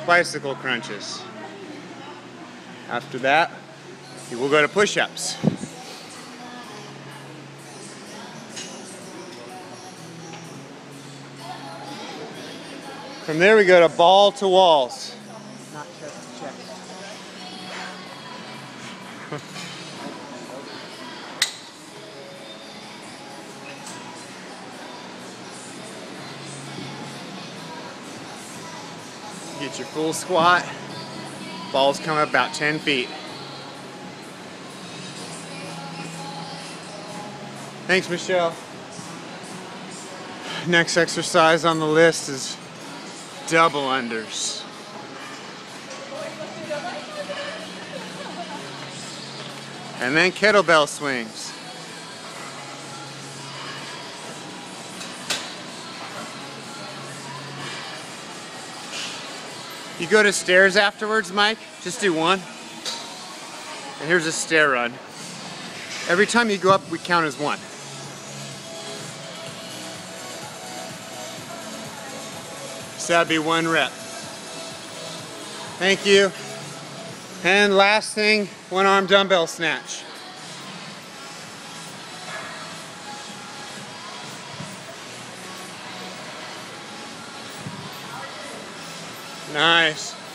bicycle crunches. After that, you will go to push-ups. From there we go to ball to walls. Not chest to chest. Get your full squat. Balls come up about 10 feet. Thanks, Michelle. Next exercise on the list is double unders. And then kettlebell swings. You go to stairs afterwards, Mike? Just do one. And here's a stair run. Every time you go up, we count as one. So that'd be 1 rep. Thank you. And last thing, 1-arm dumbbell snatch. Nice.